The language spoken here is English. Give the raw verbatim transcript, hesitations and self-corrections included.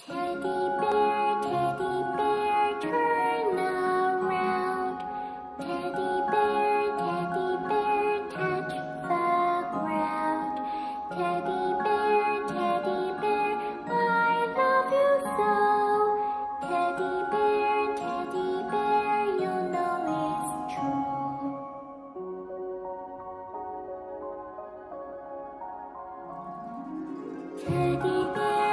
Teddy bear, teddy bear, turn around. Teddy bear, teddy bear, touch the ground. Teddy bear, teddy bear, I love you so. Teddy bear, teddy bear, you know it's true. Teddy bear.